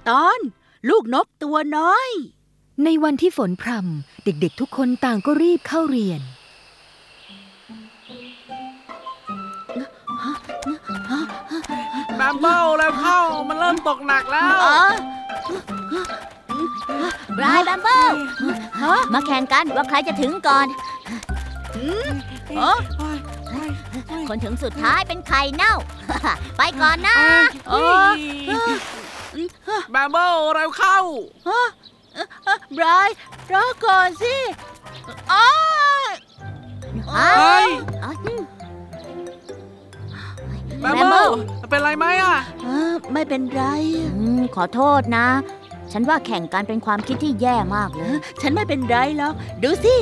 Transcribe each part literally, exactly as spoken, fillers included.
ตอนลูกนกตัวน้อยในวันที่ฝนพรำเด็กๆทุกคนต่างก็รีบเข้าเรียนแบมเบิลแล้วเข้ามันเริ่มตกหนักแล้วบรายแบมเบิลมาแข่งกันว่าใครจะถึงก่อนคนถึงสุดท้ายเป็นไข่เน่าไปก่อนนะแบมเบิลแล้วเข้าบรายรอก่อนสิอ้ยแบมเบิลเป็นไรไหมอ่ะไม่เป็นไรขอโทษนะฉันว่าแข่งกันเป็นความคิดที่แย่มากเลยฉันไม่เป็นไรหรอกดูสิ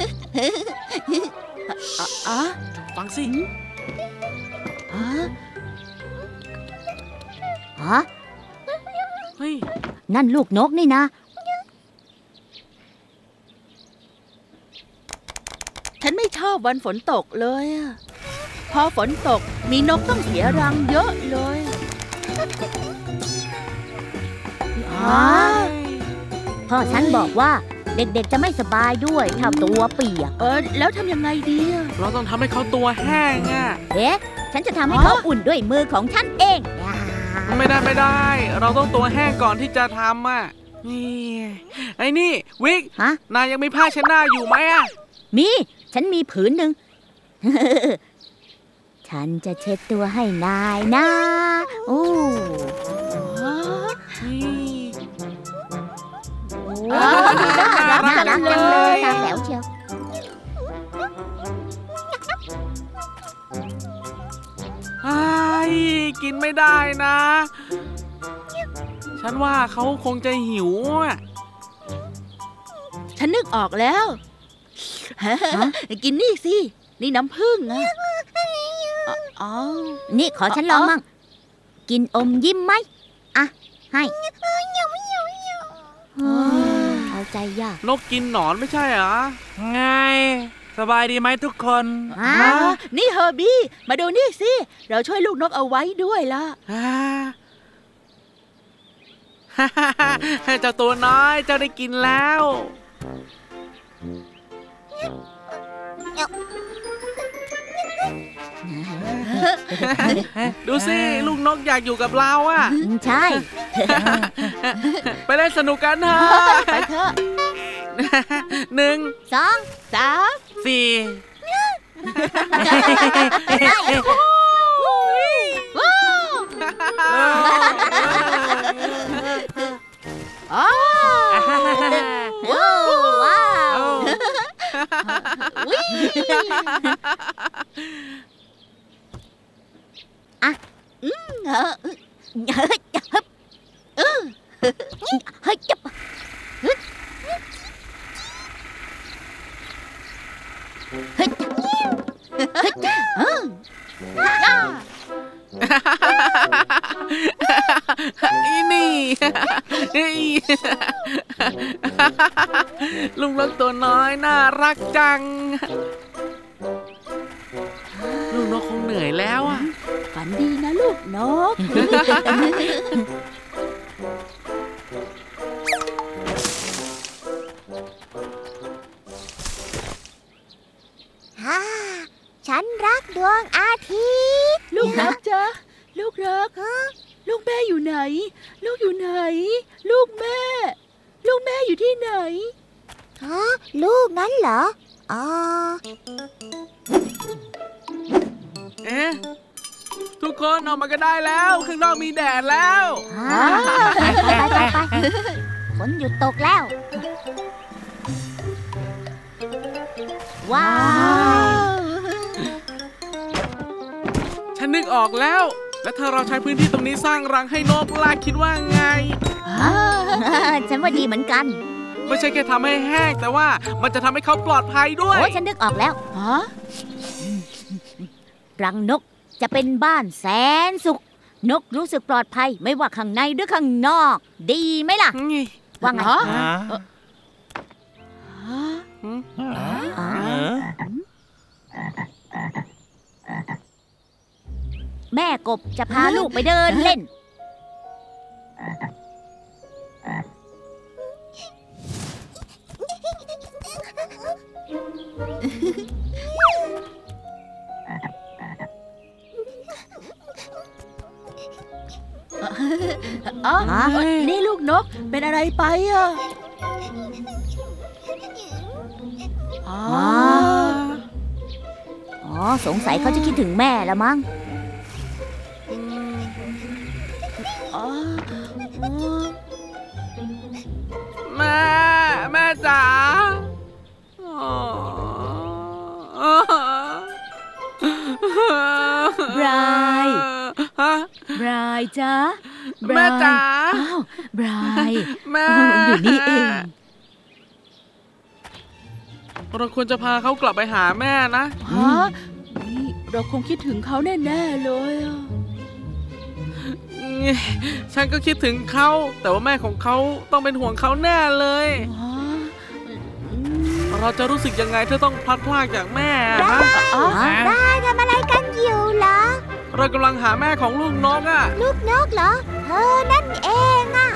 อ๋อฟังสิฮะฮะเฮ้ยนั่นลูกนกนี่นะฉันไม่ชอบวันฝนตกเลยพอฝนตกมีนกต้องเสียรังเยอะเลยพ่อฉันบอกว่าเด็กๆจะไม่สบายด้วยถ้าตัวเปียกเออแล้วทำยังไงดีเราต้องทำให้เขาตัวแห้งอ่ะเอ๊ะฉันจะทำให้เขาอุ่นด้วยมือของฉันเองไม่ได้ไม่ได้เราต้องตัวแห้งก่อนที่จะทำอ่ะนี่ไอ้นี่วิกฮะนายยังมีผ้าเช็ดหน้าอยู่ไหมอ่ะมีฉันมีผืนหนึ่ง ฉันจะเช็ดตัวให้นายนะโอ้น่ารักจังเลยตาแป๋วเชียวไอ้กินไม่ได้นะฉันว่าเขาคงจะหิวอ่ะฉันนึกออกแล้วกินนี่สินี่น้ำผึ้งอ่ะอ๋อนี่ขอฉันลองมั่งกินอมยิ้มไหมอ่ะให้เอาใจยากนกกินหนอนไม่ใช่เหรอไงสบายดีไหมทุกคนนี่เฮอร์บี้มาดูนี่สิเราช่วยลูกนกเอาไว้ด้วยล่ะเจ้าตัวน้อยเจ้าได้กินแล้วดูสิลูกนกอยากอยู่กับเราอ่ะใช่ไปเล่นสนุกกันเถอะไปเถอะหนึ่งสองสามสี่ว้าวว้าวอ่ะอืมเฮ้ยเฮ้ยจับเฮ้ยจับเฮ้ยเฮ้ยอีนี่ลุงนกตัวน้อยน่ารักจังลูกนกคงเหนื่อยแล้วอ่ะฝันดีนะลูกนกฮ่าฉันรักดวงอาทิตย์ลูกรักจ๊ะลูกรักลูกแม่อยู่ไหนลูกอยู่ไหนลูกแม่ลูกแม่อยู่ที่ไหนฮะลูกนั้นเหรออ๋อเอ๊ะทุกคนออกมาก็ได้แล้วข้างนอกมีแดดแล้วไปไปไปไปฝนหยุดตกแล้วว้าวฉันนึกออกแล้วแล้วถ้าเราใช้พื้นที่ตรงนี้สร้างรังให้นกล่ะคิดว่าไงฉันว่าดีเหมือนกันไม่ใช่แค่ทำให้แห้งแต่ว่ามันจะทำให้เขาปลอดภัยด้วยโอ้ฉันนึกออกแล้วฮะรังนกจะเป็นบ้านแสนสุขนกรู้สึกปลอดภัยไม่ว่าข้างในหรือข้างนอกดีไหมล่ะว่าไงแม่กบจะพาลูกไปเดินเล่นอ๋อฮะนี่ลูกนกเป็นอะไรไปอ่ะอ๋ออ๋อสงสัยเขาจะคิดถึงแม่ละมั้งอ๋อแม่แม่จ๋าบรายฮะบรายจ้าแม่จ๋าอ้าวบรายแม่โอ้อยู่นี่เองเราควรจะพาเขากลับไปหาแม่นะฮะนี่เราคงคิดถึงเขาแน่ๆเลยอ่ะฉันก็คิดถึงเขาแต่ว่าแม่ของเขาต้องเป็นห่วงเขาแน่เลยอ๋ออืมเราจะรู้สึกยังไงถ้าต้องพลัดพรากจากแม่อะฮะอ๋อได้ทำอะไรกันอยู่เหรอเรากำลังหาแม่ของลูกนกอ่ะลูกนกเหรอเธอนั่นเองอ่ะ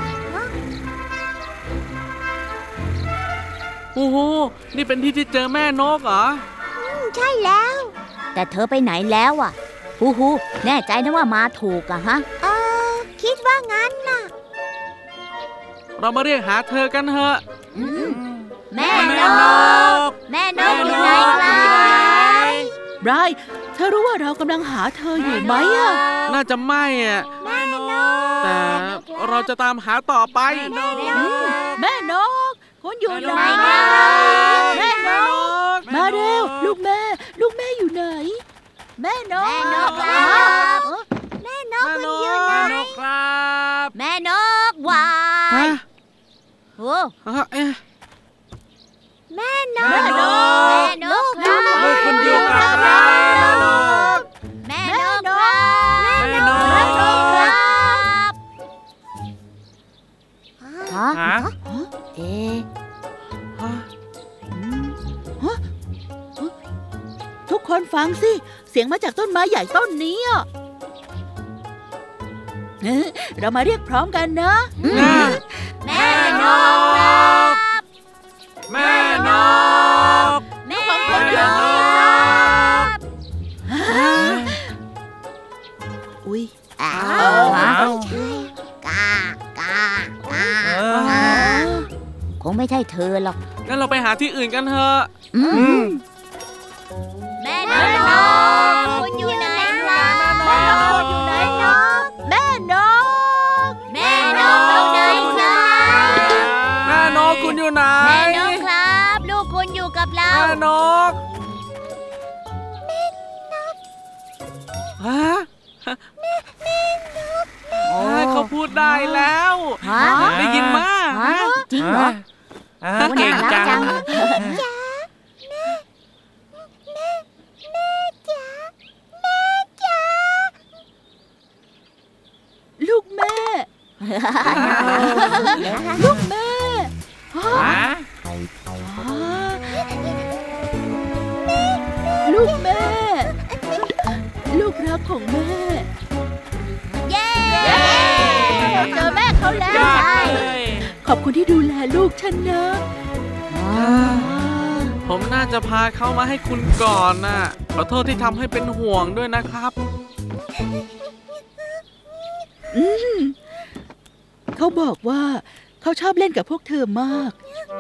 โอ้โหนี่เป็นที่ที่เจอแม่นกเหรอใช่แล้ว แต่เธอไปไหนแล้วอ่ะฮูฮูแน่ใจนะว่ามาถูกอะฮะเออคิดว่างั้นน่ะเรามาเรียกหาเธอกันเถอะแม่แม่นนกกแม่นกอยู่ไหนครับไบรท์เธอรู้ว่าเรากำลังหาเธออยู่ไหมอ่ะน่าจะไม่อ่ะแม่นกแต่เราจะตามหาต่อไปแม่นกคุณอยู่ไหนแม่นกแม่นก มาเร็ว ลูกแม่ ลูกแม่อยู่ไหน แม่นกแม่นกครับเอ้อแม่นกแม่คุณนอยู่ไหนกครับแม่นกวาฮะยโอ้ฮะเอ๊ะแม่นกแม่นกแม่นกครับลูกคุณอยู่กับเราแม่นกครับแม่นกแม่นกครับฮะฮะเอ๊ะฮะทุกคนฟังสิ เสียงมาจากต้นไม้ใหญ่ต้นนี้อ่ะเอ้อเรามาเรียกพร้อมกันนะแม่แม่นกครับแม่นกแม่ฟังนคนกเดียวคนี้รับอุ้ยอ้าอ้าววอ้าวกากากาเออ๋ออคงไม่ใช่เธอหรอกงั้นเราไปหาที่อื่นกันเถอะอือืมมแม่นกคุณอยู่ไหนครับแม่นกอยู่ไหนนกแม่นกแม่นกอยู่ไหนครับแม่นกคุณอยู่ไหนแม่นกครับ ลูกคุณอยู่กับเราแม่นกฮะฮะเขาพูดได้แล้วฮะได้ยินมาฮะจริงเหรออ่าโอ้เก่งน่ารักจัจังงลูกแม่ ลูกแม่ฮะฮะลูกแม่ ลูกรักของแม่เย้เราเจอแม่เขาแล้วยอดใช่เลยขอบคุณที่ดูแลลูกฉันนะผมน่าจะพาเขามาให้คุณก่อนน่ะ ขอโทษที่ทำให้เป็นห่วงด้วยนะครับอืมเขาบอกว่าเขาชอบเล่นกับพวกเธอมาก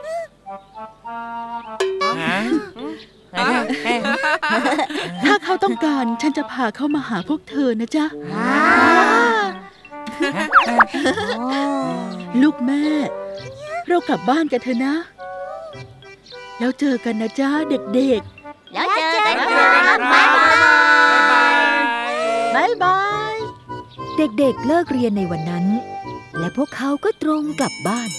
ถ้าเขาต้องการฉันจะพาเขามาหาพวกเธอนะจ๊ะอ่าลูกแม่ เรากลับบ้านกันเถอะนะ แล้วเจอกันนะจ๊ะเด็กแล้วเจอกันแล้วคเจอกันรับครับบ๊ายบายๆเด็กๆเลิกเรียนในวันนั้น และพวกเขาก็ตรงกลับบ้าน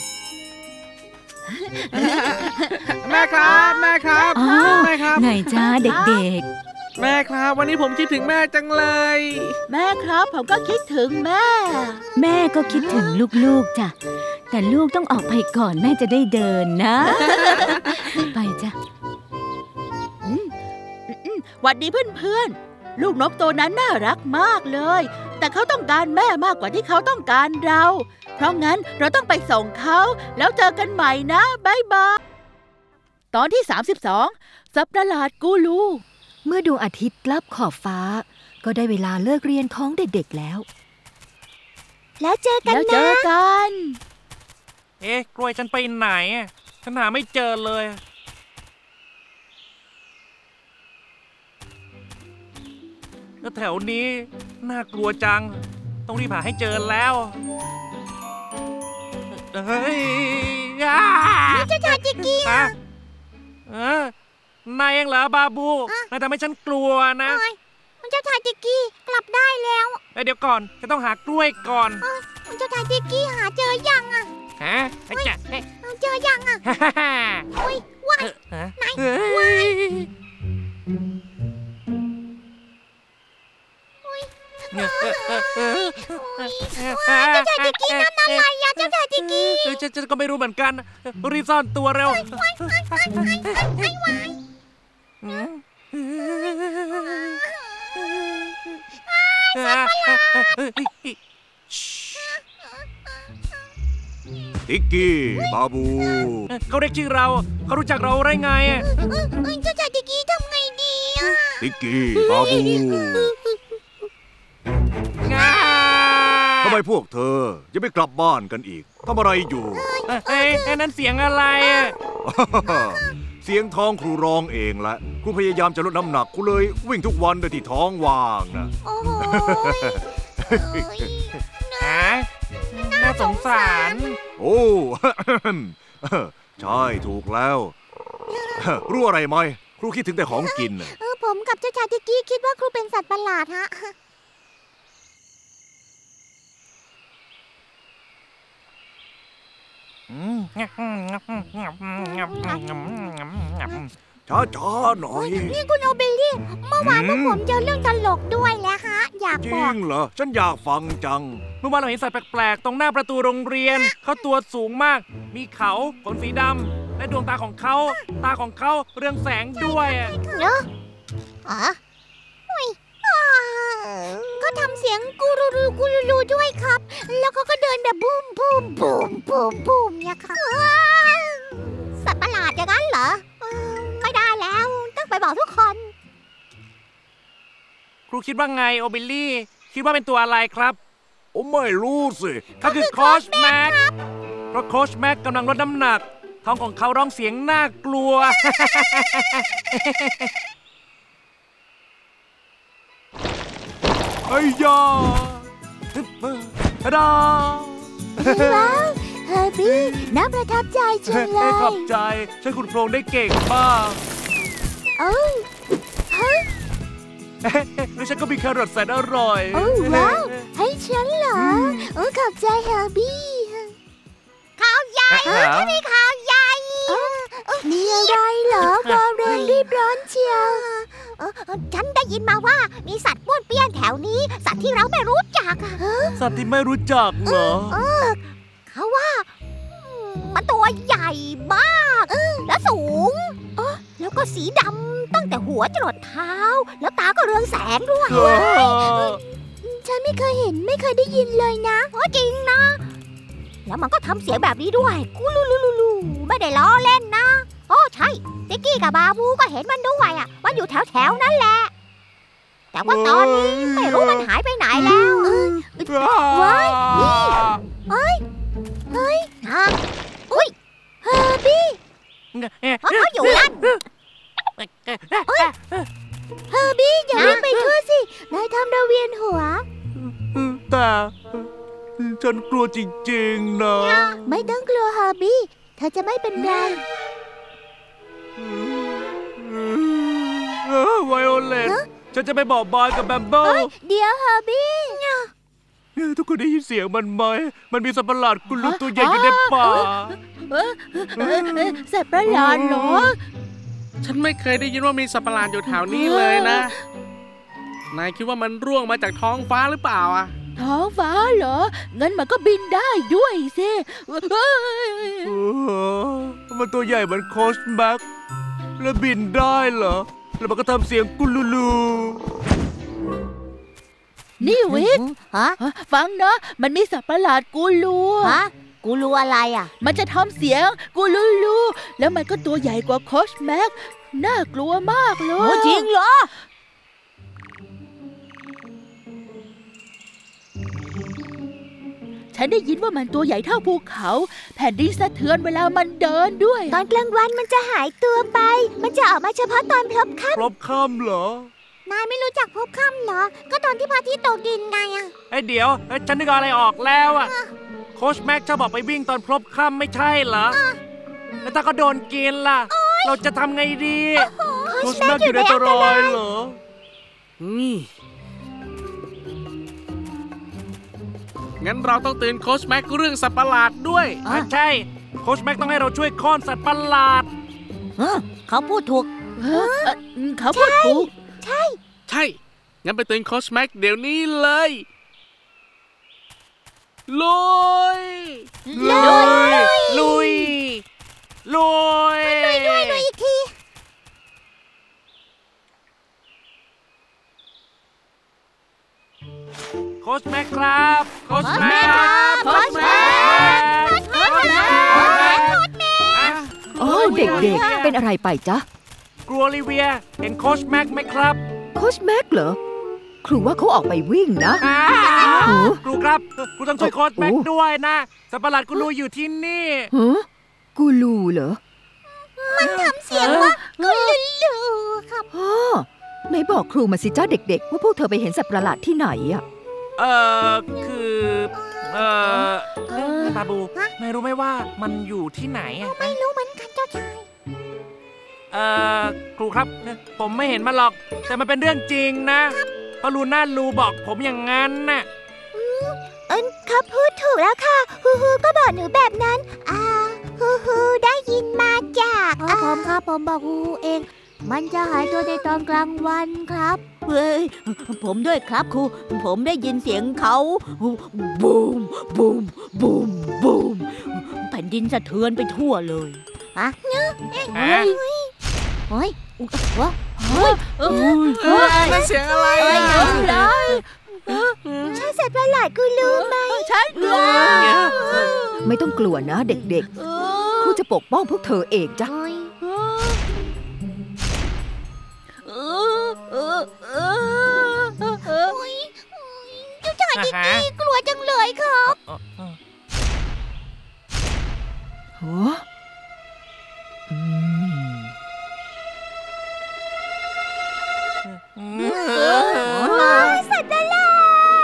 แม่ครับแม่ครับอ้าวแม่ครับไงจ้าเด็กแม่ครับ วันนี้ผมคิดถึงแม่จังเลยแม่ครับผมก็คิดถึงแม่ๆ แม่ก็คิดถึงลูกๆจ้ะ แต่ลูกต้องออกไปก่อนแม่จะได้เดินนะ ไปจ้ะอืมอืมหวัดดีเพื่อนๆ ลูกนกตัวนั้นน่ารักมากเลย แต่เขาต้องการแม่มากกว่าที่เขาต้องการเรา เพราะงั้นเราต้องไปส่งเขาแล้วเจอกันใหม่นะบ๊ายบาย ตอนที่สามสิบสองสัตว์ประหลาดกูรูเมื่อดวงอาทิตย์ลับขอบฟ้า ก็ได้เวลาเลิกเรียนของเด็กๆแล้วแล้วเจอกันแล้วนะเจอกันเอ๊ะกล้วยฉันไปไหนอะฉันหาไม่เจอเลยแล้วแถวนี้น่ากลัวจังต้องรีบหาให้เจอแล้วเฮ้ยนี่เจ้าชายจิกกี้ฮะเออนายเองเหรอบาบูนายทำให้ฉันกลัวนะเจ้าชายจิกกี้กลับได้แล้วเดี๋ยวก่อนจะต้องหากล้วยก่อนเจ้าชายจิกกี้หาเจอยังอ่ะฮะจะเอ๊ะเจอยังอ่ะฮ่าฮ่าอุ้ยว้าย ไหนเฮ้ยเจ้าชายจิกกี้นั่นอะไรอะเจ้าชายจิกกี้เออฉันฉันก็ไม่รู้เหมือนกัน รีบซ่อนตัวเร็วติ๊กกี้บาบูเขาเรียกชื่อเรา เขารู้จักเราได้ไงอะเจ้าชายจิกกี้ทำไงดีอะติ๊กกี้บาบูทำไมพวกเธอยังไม่กลับบ้านกันอีกทำอะไรอยู่เอ้ยนั่นเสียงอะไรอะเสียงท้องครูร้องเองแหละครูพยายามจะลดน้ำหนักครูเลยวิ่งทุกวันโดยที่ท้องว่างนะโอ้โหฮะน่าสงสารโอ้ ใช่ถูกแล้ว รู้อะไรไหมครูคิดถึงแต่ของกินน่ะเออผมกับเจ้าชายจิกกี้คิดว่าครูเป็นสัตว์ประหลาดฮะช้าช้าๆหน่อยนี่คุณโอเบลลี่เมื่อวานพวกผมเจอเรื่องตลกด้วยแหละฮะ อยากจบริอกงเหรอฉันอยากฟังจังเมื่อวานเราเห็นสัตว์แปลกๆ ตรงหน้าประตูโรงเรียน เขาตัวสูงมาก มีเขาขนสีดำ และดวงตาของเขา ตาของเขาเรืองแสงด้วยอะเนอะอ๋ออุ้ยก็ทำเสียงกูรูรูกูรูรูด้วยครับ แล้วเขาก็เดินแบบบูมบูมบูมบูมบูมเนี่ยครับสัตว์ประหลาดอย่างนั้นเหรอเออไม่ได้แล้วต้องไปบอกทุกคนครูคิดว่าไงโอบิลลี่ คิดว่าเป็นตัวอะไรครับโอ้ไม่รู้สิเขาคือโคชแม็กเพราะโคชแม็กกำลังลดน้ำหนัก ท้องของเขาร้องเสียงน่ากลัวไอ้ยาทะดาว้าวเฮอร์บี้น่าประทับใจจังเลขอย บใจช่วยคุณโครงได้เก่งมากเอ้ยเฮ้ยแล้วฉันก็มีแครอทแสนอร่อยโอ้ว้าวให้ฉันเหรอโอ้ขอบใจเฮอร์บี้ข่าวใหญ่ฉันมีข่าวใหญ่มีอะไรเหรอบอเรนรีบร้อนเชียวฉันได้ยินมาว่ามีสัตว์ป้วนเปี้ยนแถวนี้ สัตว์ที่เราไม่รู้จักสัตว์ที่ไม่รู้จักเหรอเขาว่ามันตัวใหญ่มากและสูงแล้วก็สีดำตั้งแต่หัวจรดเท้า แล้วตาก็เรืองแสงด้วย ฉันไม่เคยเห็นไม่เคยได้ยินเลยนะโอ้จริงนะ แล้วมันก็ทำเสียงแบบนี้ด้วยกูลูลูลูลูไม่ได้ล้อเล่นนะโอ้ใช่ติ๊กกี้กับบาบูก็เห็นมันด้วยอ่ะมันอยู่แถวแถวนั่นแหละแต่ว่าตอนนี้ไม่รู้มันหายไปไหนแล้วว้ายนี่เฮ้ยเฮ้ยฮะอุ้ยเฮอร์บี้เขาอยู่นั่นเฮอร์บี้อย่าวิ่งไปทั่วสินายทำเราเวียนหัวแต่ฉันกลัวจริงๆนะไม่ต้องกลัวเฮอร์บี้เธอจะไม่เป็นไรไวโอเลตฉันจะไปบอกบอยกับแบมเบิลเดี๋ยวเฮอร์บี้ทุกคนได้ยินเสียงมันไหมมันมีสัตว์ประหลาดกุลูตัวใหญ่อยู่ในป่าเออเออเออสัตว์ประหลาดเหรอฉันไม่เคยได้ยินว่ามีสัตว์ประหลาดอยู่แถวนี้เลยนะ นายคิดว่ามันร่วงมาจากท้องฟ้าหรือเปล่าอ่ะท้องฟ้าเหรอ งั้นมันก็บินได้ด้วยสิเอ้ยเออมันตัวใหญ่เหมือนโคชแม็กแล้วบินได้เหรอ แล้วมันก็ทำเสียงกุลูลูนี่วิทฮะฟังนะ มันมีสัตว์ประหลาดกูรูฮะกูรู้อะไรอ่ะมันจะทำเสียงกูลูลู แล้วมันก็ตัวใหญ่กว่าโคชแม็ก น่ากลัวมากเลยโอ้จริงเหรอฮฉันได้ยินว่ามันตัวใหญ่เท่าภูเขา แผ่นดินสะเทือนเวลามันเดินด้วยตอนกลางวันมันจะหายตัวไป มันจะออกมาเฉพาะตอนพลบค่พลบค่ำเหรอำนายไม่รู้จักพลบค่ำเหรอ ก็ตอนที่พระอาทิตย์ตกดินไงอะไอ้เดี๋ยวเอ้ยฉันนึกอะไรออกแล้วอะโค้ชแม็กชอบบอกไปวิ่งตอนพลบค่ำไม่ใช่เหรอ แล้วถ้าเขาโดนกินล่ะ เราจะทำไงดีโค้ชแม็กอยู่ในอันตรายเหรองั้นเราต้องเตือนโค้ชแม็กเรื่องสัตว์ประหลาดด้วยอ่ะใช่ โค้ชแม็กต้องให้เราช่วยค้อนสัตว์ประหลาดเขาพูดถูกเออเอ่อเขาพูดถูกใช่ งั้นไปเตือนโค้ชแม็กเดี๋ยวนี้เลยลุยลุย ลุย ลุยดูอีกทีโค้ชแม็กครับ โค้ชแม็กโค้ชแม็กโค้ชแม็กโอ้เด็กๆ เป็นอะไรไปจ๊ะครูโอลิเวีย เห็นโค้ชแม็กไหมครับโค้ชแม็กเหรอ ครูว่าเขาออกไปวิ่งนะอ่าโอ้ครูครับ ครูต้องช่วยโค้ชแม็กโอ้ด้วยนะ สัตว์ประหลาดกูรูอยู่ที่นี่ฮะกูรูเหรอเสียงว่ากุลูลูครับฮ่อไหนบอกครูมาสิจ้าเด็กๆ ว่าพวกเธอไปเห็นสัตว์ประหลาดที่ไหนอะเออคือ เออเอ้ยบาบูนายรู้ไหมว่ามันอยู่ที่ไหนอะไม่รู้เหมือนกันเจ้าชายเออครูครับ ผมไม่เห็นมันหรอก แต่มันเป็นเรื่องจริงนะเพราะลูน่าลูบอกผมอย่างนั้นน่ะเอิญเขาพูดถูกแล้วค่ะ ฮูฮูก็บอกหนูแบบนั้น อ่า ฮูฮูได้ยินมาจากผมครับผมบอกฮูฮูเอง มันจะหายตัวในตอนกลางวันครับ เฮ้ย ผมด้วยครับครู ผมได้ยินเสียงเขาบูม บูม บูม บูม แผ่นดินสะเทือนไปทั่วเลยฮะเฮ้ยฮะเฮ้ยเฮ้ยเฮ้ยเอ้ยนั่นเสียงอะไรเอ้ยอะเอาเลยใช่สัตว์ประหลาดกูรู้ไหมฉันกลัวไม่ต้องกลัวนะเด็กๆ ครูจะปกป้องพวกเธอเองจ้ะเฮ้ยเออเออเออเออเออโอ้ยเจ้าชายอ่าฮะดีๆกลัวจังเลยครับฮะอืมสัตว์ประหลา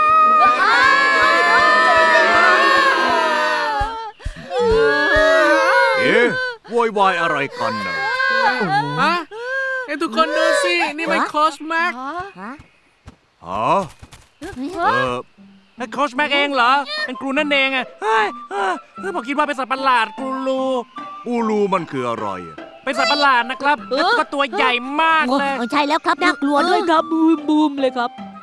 ดเอ๊ะโวยวายอะไรกันนะฮะให้ทุกคนดูสิ นี่มันโค้ชแม็กฮะเออไอ้โค้ชแม็กเองเหรอ เป็นครูนั่นเองอะเฮ้ยเฮ้ยเฮ้ยผมคิดว่าเป็นสัตว์ประหลาดครูรูกูรูมันคืออะไรอะเป็นสัตว์ประหลาดนะครับแล้วก็ตัวใหญ่มากเลยใช่แล้วครับน่ากลัวด้วยครับบูมบูมเลยครับ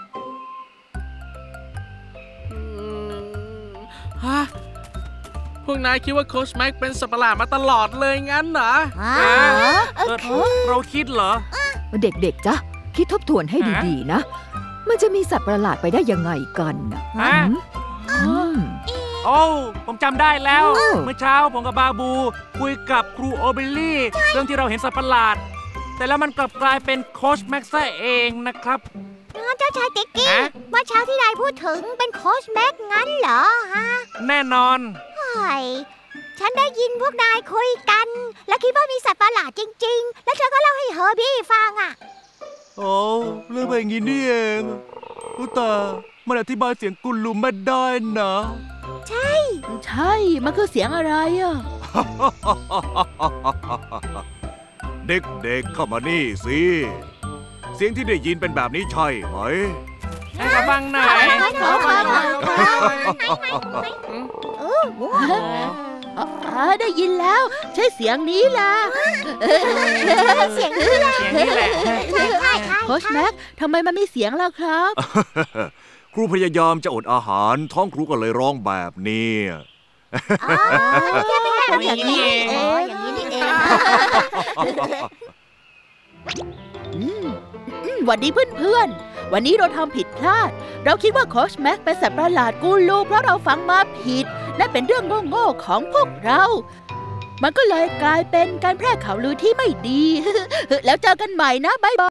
ฮะ พวกนายคิดว่าโค้ชแม็กเป็นสัตว์ประหลาดมาตลอดเลยงั้นเหรอเออเราคิดเหรอเด็กๆ จ้ะ คิดทบทวนให้ดีๆ นะ มันจะมีสัตว์ประหลาดไปได้ยังไงกันนะฮะอืมโอ้ผมจำได้แล้วอ้าวเมื่อเช้าผมกับบาบู คุยกับครูโอเบลลี่ เรื่องที่เราเห็นสัตว์ประหลาด แต่แล้วมันกลับกลายเป็นโค้ชแม็กซ์ซะเองนะครับเจ้าชายติ๊กกี้ฮะว่าเช้าที่นายพูดถึงเป็นโค้ชแม็กงั้นเหรอฮะแน่นอนเฮ้ยฉันได้ยินพวกนายคุยกัน และคิดว่ามีสัตว์ประหลาดจริง ๆ แล้วเธอก็เล่าให้เฮอร์บี้ฟังอ่ะโอ้เรื่องเป็นอย่างนี้นี่เองอุตามันอธิบายเสียงกุลูไม่ได้นะใช่ มันคือเสียงอะไรอ่ะเด็กๆเข้ามานี่สิ เสียงที่ได้ยินเป็นแบบนี้ใช่ไหมให้เขาฟังหน่อยขอฟังหน่อยอ๋อได้ยินแล้ว ใช่เสียงนี้ล่ะเสียงนี้แหละเสียงนี้แหละใช่ใช่ใช่โค้ชแม็กทำไมมันมีเสียงล่ะครับครูพยายามจะอดอาหาร ท้องครูก็เลยร้องแบบนี้อ๋ออย่างนี้นี่เองอย่างนี้นี่เองอืมอืมหวัดดีเพื่อนๆ วันนี้เราทำผิดพลาด เราคิดว่าโค้ชแม็กเป็นสัตว์ประหลาดกูรูเพราะเราฟังมาผิด นั่นเป็นเรื่องโง่ๆของพวกเรา มันก็เลยกลายเป็นการแพร่ข่าวลือที่ไม่ดี แล้วเจอกันใหม่นะบ๊ายบาย